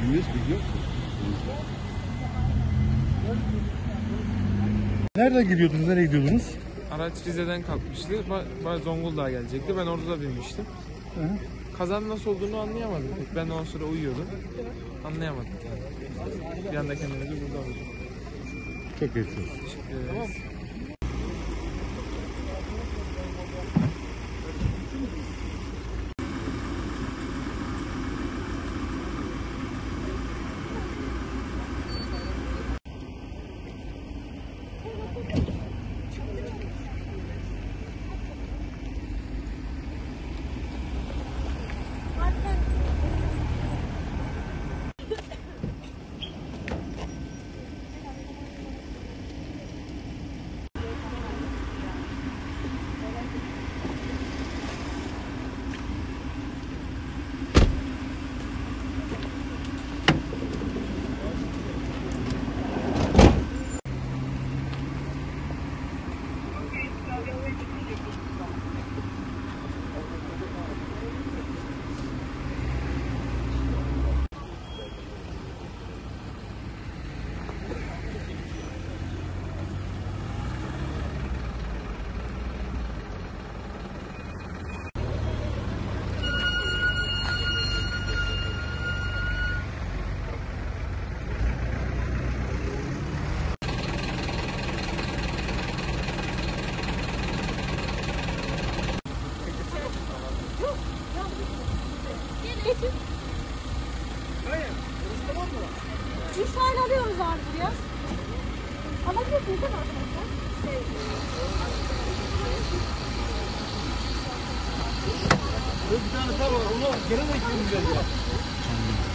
Bilmiyoruz ki, yok. Nereden gidiyordunuz? Nereye gidiyordunuz? Araç Rize'den kalkmıştı. Zonguldak'a gelecekti. Ben orada da binmiştim. Hı. Kazanın nasıl olduğunu anlayamadım. Ben o sıra uyuyordum. Anlayamadım yani. Bir anda kendimizi burada bulduk. Çok geçiyoruz. Teşekkür ederiz. Üç tane alıyoruz artık ya. Alabilirsiniz değil mi arkadaşlar? Bir tane daha var. Onu gene de ekleyelim ya.